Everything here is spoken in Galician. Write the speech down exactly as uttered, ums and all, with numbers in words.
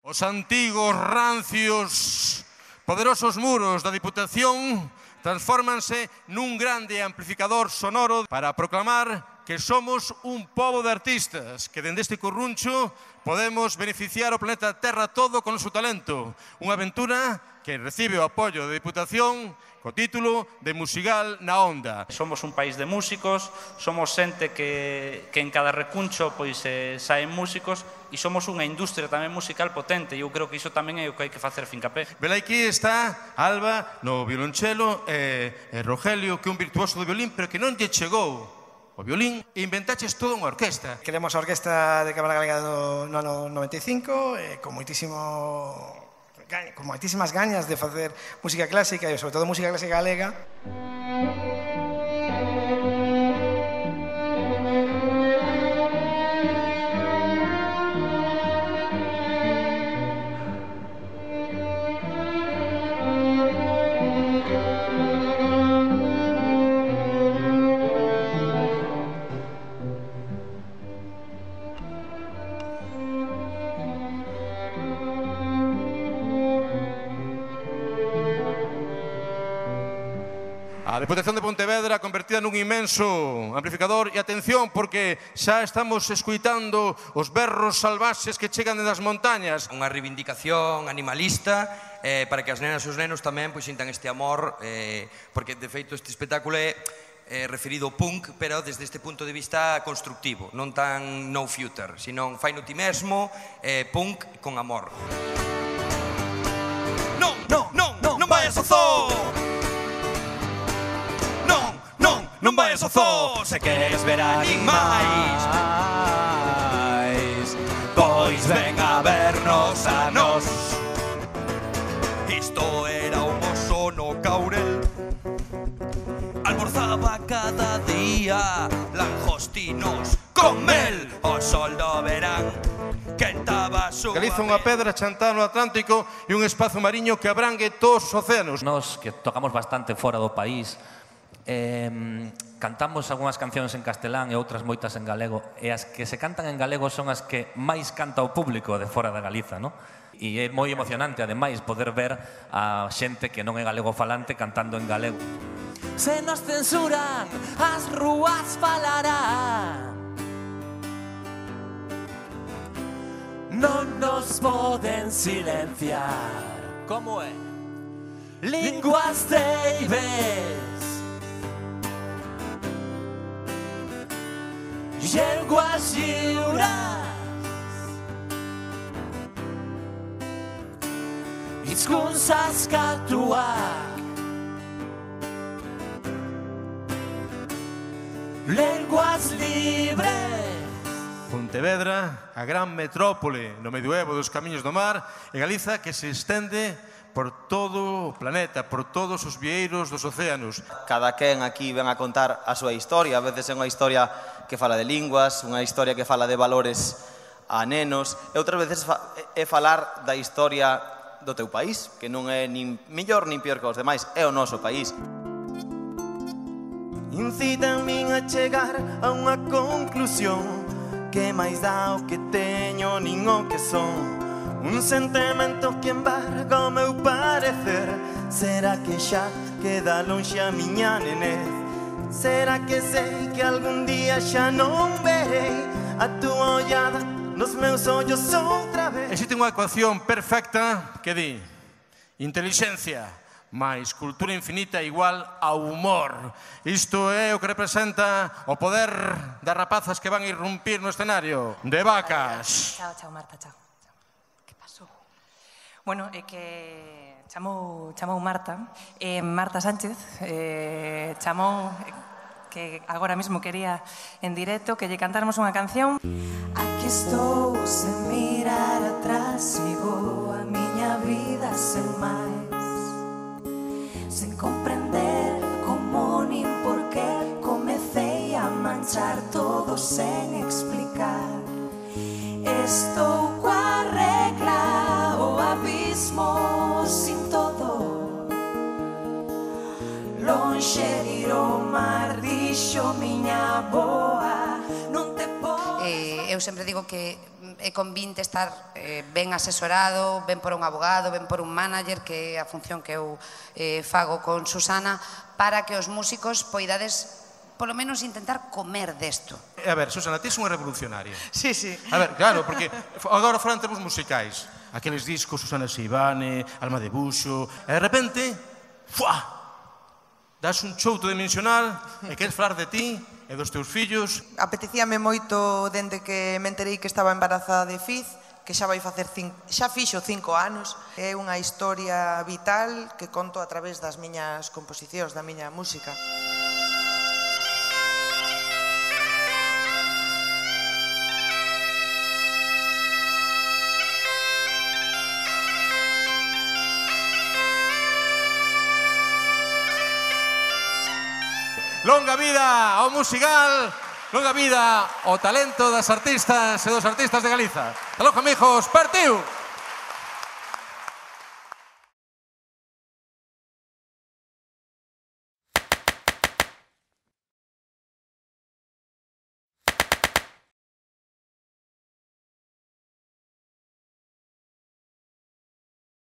Os antigos, rancios, poderosos muros da Diputación transfórmanse nun grande amplificador sonoro para proclamar que somos un pobo de artistas, que dende este curruncho podemos beneficiar o planeta Terra todo con o seu talento. Unha aventura que recibe o apoio da Diputación co título de Musigal na Onda. Somos un país de músicos, somos xente que, que en cada recuncho pois, eh, saen músicos e somos unha industria tamén musical potente e eu creo que iso tamén é o que hai que facer fincapé. Velaquí está Alba no violonchelo e, e Rogelio, que é un virtuoso do violín, pero que non lle chegou o violín e inventaches toda unha orquesta. Creamos a Orquesta de Cámara Galega no, no ano noventa e cinco eh, con moitísimo con moitísimas gañas de facer música clásica e sobre todo música clásica galega. A Deputación de Pontevedra convertida nun inmenso amplificador e atención porque xa estamos escuitando os berros salvaxes que chegan das montañas. Unha reivindicación animalista eh, para que as nenas e os nenos tamén pois, sintan este amor eh, porque de feito este espectáculo é eh, referido ao punk pero desde este punto de vista constructivo, non tan no future, sino fai no ti mesmo eh, punk con amor. Non, non, non, non, non vayas ao zoo! Non vayas ao zoo, se queres ver animais, pois ven a vernos a nos. Isto era un oso no Caurel, almorzaba cada día langostinos con mel. O sol do verán quentaba súa... Galiza unha pedra chantada no Atlántico e un espazo mariño que abrangue todos os océanos. Nos que tocamos bastante fora do país, Eh, cantamos algunhas cancións en castelán e outras moitas en galego e as que se cantan en galego son as que máis canta o público de fora da Galiza, no? E é moi emocionante, ademais, poder ver a xente que non é galego falante cantando en galego. Se nos censuran, as rúas falarán, non nos poden silenciar. Como é? Linguas teibes, llenguas lliures, hizkuntz askatuak, lenguas libres. Pontevedra, a gran metrópole no medioevo dos camiños do mar, e Galiza que se estende por todo o planeta, por todos os vieiros dos océanos. Cada quen aquí ven a contar a súa historia, a veces é unha historia que fala de linguas, unha historia que fala de valores a nenos, e outras veces é falar da historia do teu país, que non é nin mellor nin pior que os demais, é o noso país. Incítanme a chegar a unha conclusión, que máis dá o que teño nin o que son. Un sentimento que embarga o meu parecer. Será que xa queda lonxe a miña nenez? Será que sei que algún día xa non verei a túa ollada nos meus ollos outra vez? Existe unha ecuación perfecta que di intelixencia máis cultura infinita igual a humor. Isto é o que representa o poder das rapazas que van a irrumpir no escenario de Vacas. Chao, chao, Marta, chao. Bueno, é que chamou, chamou Marta, eh, Marta Sánchez, eh, chamou que agora mesmo quería en directo que lle cantáramos unha canción. Aquí estou sen mirar atrás, sigo a miña vida sen máis, sen comprender como nin por qué comecei a manchar todo sen explicar. Estou coa regla, o abismo sin todo, lonxe de ir ao mar, dixo miña boa, non te podes... eu sempre digo que é convinte estar eh, ben asesorado, ben por un abogado, ben por un manager, que é a función que eu eh, fago con Susana, para que os músicos poidades polo menos intentar comer desto. A ver, Susana, ti és unha revolucionaria. Sí, sí. A ver, claro, porque agora foran termos musicais. Aqueles discos, Susana Seivane, Alma de Buxo, e de repente, fuá, das un chouto dimensional e queres falar de ti e dos teus fillos. Apetecíame moito dende que me enterei que estaba embarazada de Fiz, que xa vai facer cinco, xa fixo cinco anos. É unha historia vital que conto a través das miñas composicións, da miña música. Longa vida ao musical, longa vida ao talento das artistas e dos artistas de Galiza. Hasta logo, amigos, partiu!